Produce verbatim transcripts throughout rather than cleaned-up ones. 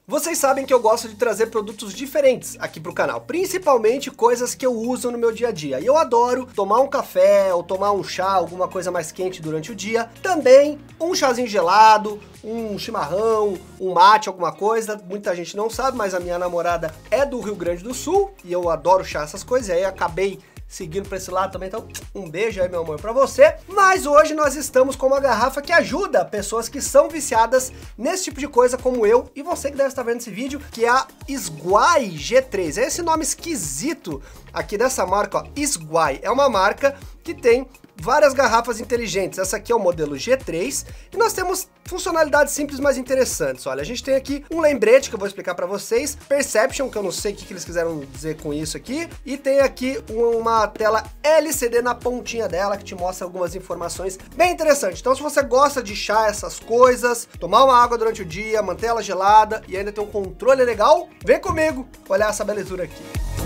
Vocês sabem que eu gosto de trazer produtos diferentes aqui pro canal, principalmente coisas que eu uso no meu dia a dia. E eu adoro tomar um café ou tomar um chá, alguma coisa mais quente durante o dia. Também um chazinho gelado, um chimarrão, um mate, alguma coisa. Muita gente não sabe, mas a minha namorada é do Rio Grande do Sul e eu adoro chá, essas coisas. E aí acabei seguindo para esse lado também, então um beijo aí, meu amor, para você. Mas hoje nós estamos com uma garrafa que ajuda pessoas que são viciadas nesse tipo de coisa como eu e você que deve estar vendo esse vídeo, que é a Sguai G três. É esse nome esquisito aqui dessa marca, ó, Sguai. É uma marca que tem várias garrafas inteligentes. Essa aqui é o modelo G três e nós temos funcionalidades simples, mas interessantes. Olha, a gente tem aqui um lembrete que eu vou explicar para vocês, Perception, que eu não sei o que, que eles quiseram dizer com isso aqui, e tem aqui uma tela L C D na pontinha dela que te mostra algumas informações bem interessantes. Então, se você gosta de chá, essas coisas, tomar uma água durante o dia, manter ela gelada e ainda ter um controle legal, vem comigo olhar essa belezura aqui.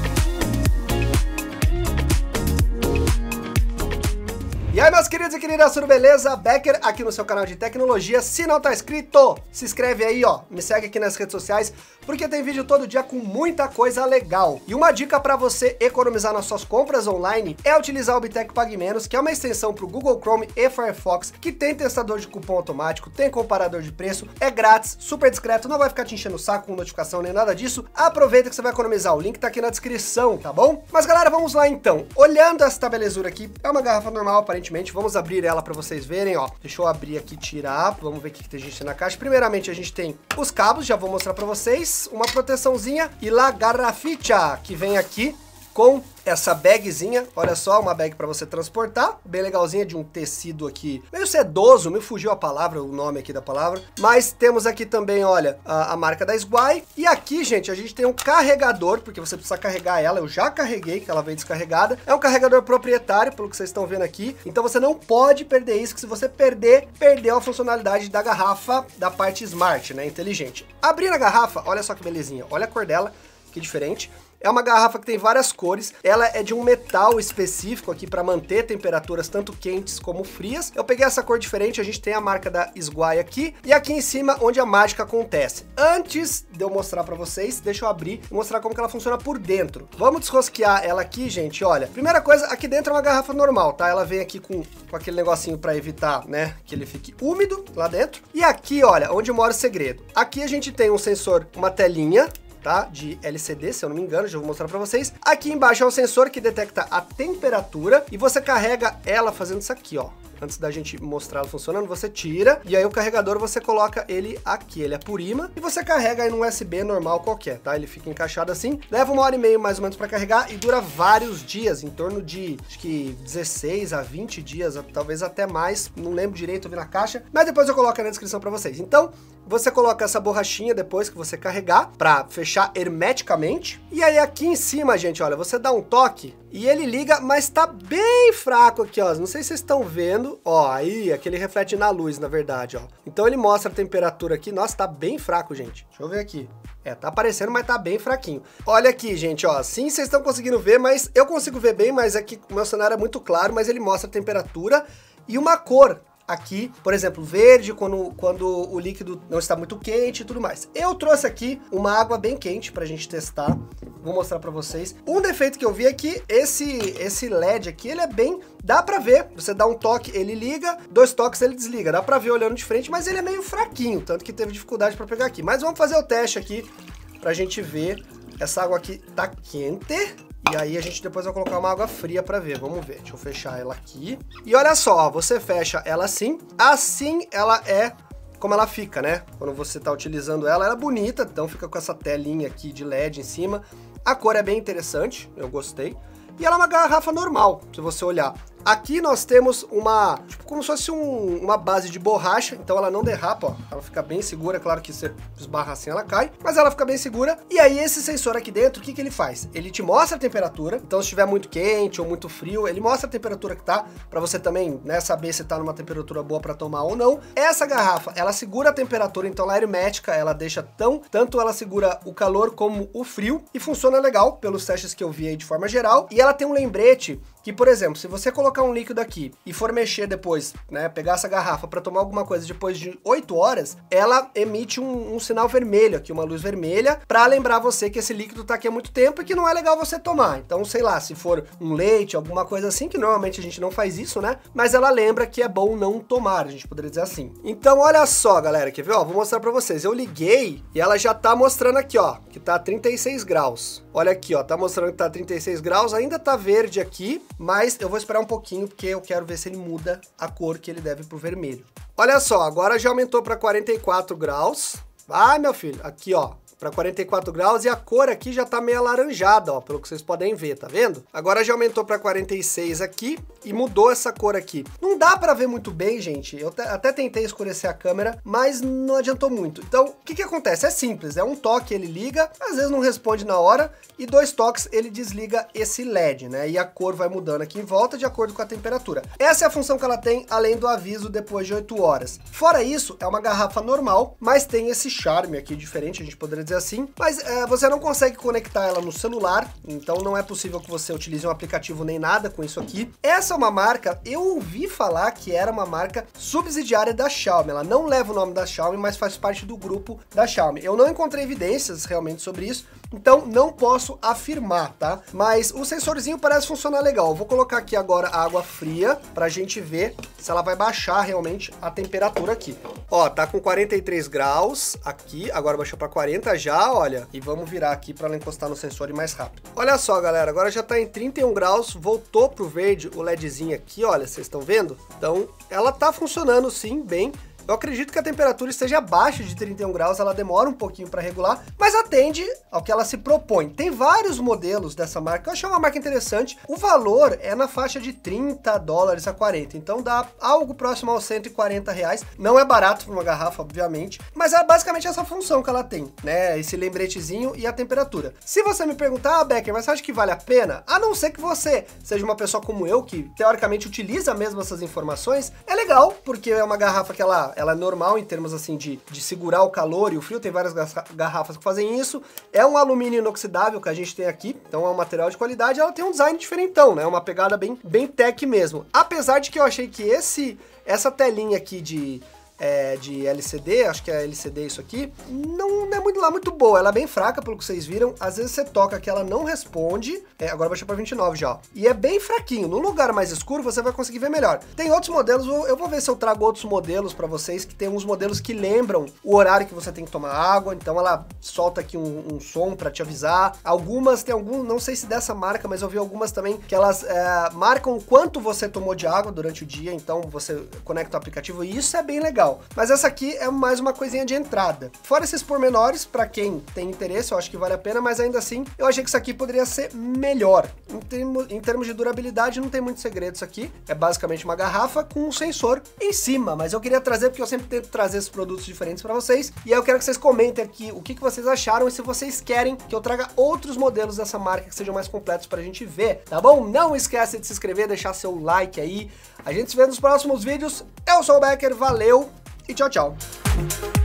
E aí, meus queridos e queridas, tudo beleza? Becker aqui no seu canal de tecnologia. Se não tá inscrito, se inscreve aí, ó. Me segue aqui nas redes sociais, porque tem vídeo todo dia com muita coisa legal. E uma dica para você economizar nas suas compras online é utilizar o Bitec Pague Menos, que é uma extensão para o Google Chrome e Firefox, que tem testador de cupom automático, tem comparador de preço, é grátis, super discreto, não vai ficar te enchendo o saco com notificação nem nada disso. Aproveita que você vai economizar, o link tá aqui na descrição, tá bom? Mas galera, vamos lá então. Olhando essa belezura aqui, é uma garrafa normal, aparentemente. Vamos abrir ela para vocês verem, ó. Deixa eu abrir aqui e tirar. Vamos ver o que, que a gente tem na caixa. Primeiramente, a gente tem os cabos, já vou mostrar para vocês. Uma proteçãozinha e la garraficha, que vem aqui com essa bagzinha, olha só, uma bag para você transportar, bem legalzinha, de um tecido aqui, meio sedoso, me fugiu a palavra, o nome aqui da palavra, mas temos aqui também, olha, a, a marca da Sguai, e aqui, gente, a gente tem um carregador, porque você precisa carregar ela, eu já carreguei, que ela vem descarregada, é um carregador proprietário, pelo que vocês estão vendo aqui, então você não pode perder isso, que se você perder, perdeu a funcionalidade da garrafa, da parte smart, né, inteligente. Abrindo a garrafa, olha só que belezinha, olha a cor dela, que diferente. É uma garrafa que tem várias cores, ela é de um metal específico aqui para manter temperaturas tanto quentes como frias. Eu peguei essa cor diferente, a gente tem a marca da Sguai aqui, e aqui em cima onde a mágica acontece. Antes de eu mostrar para vocês, deixa eu abrir e mostrar como que ela funciona por dentro. Vamos desrosquear ela aqui, gente, olha. Primeira coisa, aqui dentro é uma garrafa normal, tá? Ela vem aqui com, com aquele negocinho para evitar, né, que ele fique úmido lá dentro. E aqui, olha, onde mora o segredo. Aqui a gente tem um sensor, uma telinha, tá? De L C D, se eu não me engano, já vou mostrar para vocês. Aqui embaixo é um sensor que detecta a temperatura e você carrega ela fazendo isso aqui, ó. Antes da gente mostrar ela funcionando, você tira e aí o carregador você coloca ele aqui, ele é por imã e você carrega aí num U S B normal qualquer, tá? Ele fica encaixado assim, leva uma hora e meia mais ou menos para carregar e dura vários dias, em torno de acho que dezesseis a vinte dias, talvez até mais, não lembro direito, eu vi na caixa, mas depois eu coloco aí na descrição para vocês. Então, você coloca essa borrachinha depois que você carregar para fechar hermeticamente e aí aqui em cima, gente, olha, você dá um toque e ele liga, mas tá bem fraco aqui, ó. Não sei se vocês estão vendo. Ó, aí, aqui ele reflete na luz, na verdade, ó. Então ele mostra a temperatura aqui. Nossa, tá bem fraco, gente. Deixa eu ver aqui. É, tá aparecendo, mas tá bem fraquinho. Olha aqui, gente, ó. Sim, vocês estão conseguindo ver, mas eu consigo ver bem, mas é que o meu cenário é muito claro, mas ele mostra a temperatura e uma cor. Aqui, por exemplo, verde, quando, quando o líquido não está muito quente e tudo mais. Eu trouxe aqui uma água bem quente pra gente testar. Vou mostrar pra vocês. Um defeito que eu vi é que esse, esse L E D aqui, ele é bem... Dá pra ver, você dá um toque, ele liga, dois toques, ele desliga. Dá pra ver olhando de frente, mas ele é meio fraquinho, tanto que teve dificuldade pra pegar aqui. Mas vamos fazer o teste aqui pra gente ver. Essa água aqui tá quente. E aí a gente depois vai colocar uma água fria para ver, vamos ver. Deixa eu fechar ela aqui. E olha só, ó, você fecha ela assim, assim ela é como ela fica, né? Quando você tá utilizando ela, ela é bonita, então fica com essa telinha aqui de L E D em cima. A cor é bem interessante, eu gostei. E ela é uma garrafa normal, se você olhar. Aqui nós temos uma, tipo, como se fosse um, uma base de borracha, então ela não derrapa, ó. Ela fica bem segura, claro que você esbarra assim, ela cai, mas ela fica bem segura. E aí esse sensor aqui dentro, o que que ele faz? Ele te mostra a temperatura, então se estiver muito quente ou muito frio, ele mostra a temperatura que tá, para você também, né, saber se tá numa temperatura boa para tomar ou não. Essa garrafa, ela segura a temperatura, então ela é hermética, ela deixa tão, tanto ela segura o calor como o frio, e funciona legal, pelos testes que eu vi aí de forma geral. E ela tem um lembrete que, por exemplo, se você colocar um líquido aqui e for mexer depois, né, pegar essa garrafa para tomar alguma coisa depois de oito horas, ela emite um, um sinal vermelho aqui, uma luz vermelha, para lembrar você que esse líquido tá aqui há muito tempo e que não é legal você tomar. Então, sei lá, se for um leite, alguma coisa assim, que normalmente a gente não faz isso, né? Mas ela lembra que é bom não tomar, a gente poderia dizer assim. Então, olha só, galera, quer ver? Ó, vou mostrar para vocês. Eu liguei e ela já tá mostrando aqui, ó, que tá trinta e seis graus. Olha aqui, ó, tá mostrando que tá trinta e seis graus, ainda tá verde aqui, mas eu vou esperar um pouquinho porque eu quero ver se ele muda a cor que ele deve pro vermelho. Olha só, agora já aumentou para quarenta e quatro graus. Ai, meu filho, aqui, ó, para quarenta e quatro graus, e a cor aqui já tá meio alaranjada, ó, pelo que vocês podem ver, tá vendo? Agora já aumentou para quarenta e seis aqui e mudou essa cor aqui. Não dá para ver muito bem, gente. Eu até tentei escurecer a câmera, mas não adiantou muito. Então, o que que acontece? É simples, é um toque ele liga, às vezes não responde na hora, e dois toques ele desliga esse L E D, né? E a cor vai mudando aqui em volta de acordo com a temperatura. Essa é a função que ela tem, além do aviso depois de oito horas. Fora isso, é uma garrafa normal, mas tem esse charme aqui diferente, a gente poderia dizer assim, mas é, você não consegue conectar ela no celular, então não é possível que você utilize um aplicativo nem nada com isso aqui. Essa é uma marca, eu ouvi falar que era uma marca subsidiária da Xiaomi, ela não leva o nome da Xiaomi, mas faz parte do grupo da Xiaomi. Eu não encontrei evidências realmente sobre isso, então não posso afirmar, tá? Mas o sensorzinho parece funcionar legal. Eu vou colocar aqui agora a água fria pra gente ver se ela vai baixar realmente a temperatura aqui. Ó, tá com quarenta e três graus aqui, agora baixou pra quarenta já, olha. E vamos virar aqui pra ela encostar no sensor e mais rápido. Olha só, galera, agora já tá em trinta e um graus, voltou pro verde o LEDzinho aqui, olha, vocês estão vendo? Então, ela tá funcionando sim, bem. Eu acredito que a temperatura esteja abaixo de trinta e um graus, ela demora um pouquinho para regular, mas atende ao que ela se propõe. Tem vários modelos dessa marca, eu achei uma marca interessante. O valor é na faixa de trinta dólares a quarenta, então dá algo próximo aos cento e quarenta reais. Não é barato para uma garrafa, obviamente, mas é basicamente essa função que ela tem, né? Esse lembretezinho e a temperatura. Se você me perguntar, ah, Becker, mas você acha que vale a pena? A não ser que você seja uma pessoa como eu, que teoricamente utiliza mesmo essas informações, é legal, porque é uma garrafa que ela ela é normal em termos assim de, de segurar o calor e o frio, tem várias garrafas que fazem isso. É um alumínio inoxidável que a gente tem aqui, então é um material de qualidade, ela tem um design diferentão, né? Uma pegada bem, bem tech mesmo. Apesar de que eu achei que esse, essa telinha aqui de... É, de L C D, acho que é L C D isso aqui, não, não é muito lá muito boa, ela é bem fraca pelo que vocês viram, às vezes você toca que ela não responde, é, agora baixou para vinte e nove já, ó. E é bem fraquinho, no lugar mais escuro você vai conseguir ver melhor. Tem outros modelos, eu vou ver se eu trago outros modelos para vocês, que tem uns modelos que lembram o horário que você tem que tomar água, então ela solta aqui um, um som para te avisar. Algumas, tem algum, não sei se dessa marca, mas eu vi algumas também, que elas é, marcam quanto você tomou de água durante o dia, então você conecta o aplicativo e isso é bem legal. Mas essa aqui é mais uma coisinha de entrada. Fora esses pormenores, para quem tem interesse, eu acho que vale a pena, mas ainda assim, eu achei que isso aqui poderia ser melhor. Em termos, em termos de durabilidade, não tem muito segredo isso aqui. É basicamente uma garrafa com um sensor em cima, mas eu queria trazer, porque eu sempre tento trazer esses produtos diferentes para vocês, e aí eu quero que vocês comentem aqui o que, que vocês acharam e se vocês querem que eu traga outros modelos dessa marca que sejam mais completos pra gente ver, tá bom? Não esquece de se inscrever, deixar seu like aí. A gente se vê nos próximos vídeos. Eu sou o Becker, valeu! E tchau, tchau.